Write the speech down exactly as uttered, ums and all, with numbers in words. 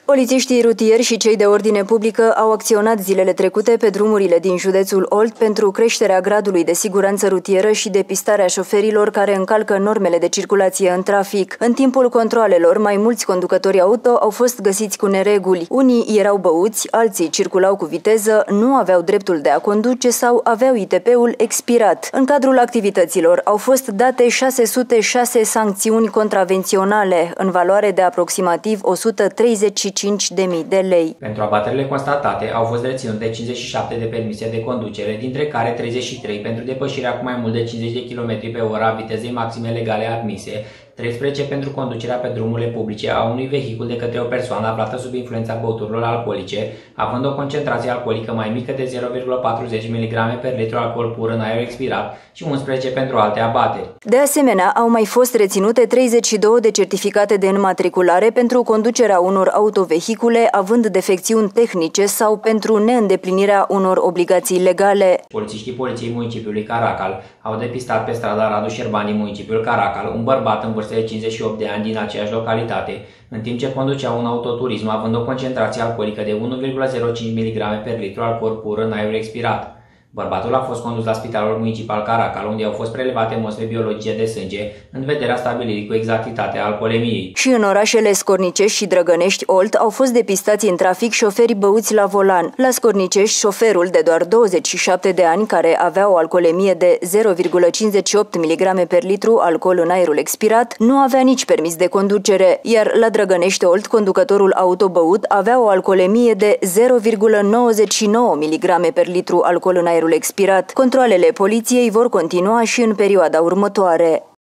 Polițiștii rutieri și cei de ordine publică au acționat zilele trecute pe drumurile din județul Olt pentru creșterea gradului de siguranță rutieră și depistarea șoferilor care încalcă normele de circulație în trafic. În timpul controalelor, mai mulți conducători auto au fost găsiți cu nereguli. Unii erau băuți, alții circulau cu viteză, nu aveau dreptul de a conduce sau aveau I T P-ul expirat. În cadrul activităților au fost date șase sute șase sancțiuni contravenționale, în valoare de aproximativ o sută treizeci și cinci de mii de lei. Pentru abaterile constatate au fost reținute cincizeci și șapte de permise de conducere, dintre care treizeci și trei pentru depășirea cu mai mult de cincizeci de kilometri pe oră a vitezei maxime legale admise, treisprezece pentru conducerea pe drumurile publice a unui vehicul de către o persoană aflată sub influența băuturilor alcoolice, având o concentrație alcoolică mai mică de zero virgulă patruzeci miligrame per litru alcool pur în aer expirat și unsprezece pentru alte abateri. De asemenea, au mai fost reținute treizeci și două de certificate de înmatriculare pentru conducerea unor autovehicule având defecțiuni tehnice sau pentru neîndeplinirea unor obligații legale. Polițiștii Poliției Municipiului Caracal au depistat pe strada Radu Șerbani, municipiul Caracal, un bărbat în vârstă de cincizeci și opt de ani din aceeași localitate, în timp ce conducea un autoturism având o concentrație alcoolică de unu virgulă zero cinci miligrame per litru alcool pur în aer expirat. Bărbatul a fost condus la Spitalul Municipal Caracal, unde au fost prelevate mostre biologice de sânge în vederea stabilirii cu exactitate a alcoolemiei. Și în orașele Scornicești și Drăgănești Olt au fost depistați în trafic șoferi băuți la volan. La Scornicești, șoferul de doar douăzeci și șapte de ani, care avea o alcoolemie de zero virgulă cincizeci și opt miligrame per litru alcool în aerul expirat, nu avea nici permis de conducere, iar la Drăgănești Olt, conducătorul auto băut avea o alcoolemie de zero virgulă nouăzeci și nouă miligrame per litru alcool în aerul expirat. Controalele poliției vor continua și în perioada următoare.